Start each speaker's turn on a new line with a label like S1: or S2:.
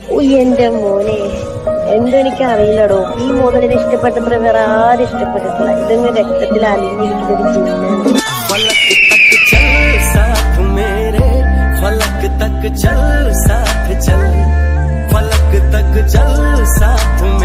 S1: എന്റെ മോനെ, എന്തെനിക്ക് അറിയില്ലടോ. ഈ മോഡലിനെ ഇഷ്ടപ്പെട്ടപ്പോൾ വേറെ ആരും ഇഷ്ടപ്പെട്ടിട്ടില്ല. ഇതൊന്ന് രക്തത്തിൽ അലിഞ്ഞിരിക്കുന്ന ഒരു ചിഹ്നമാണ്.
S2: फलक तक चल साथ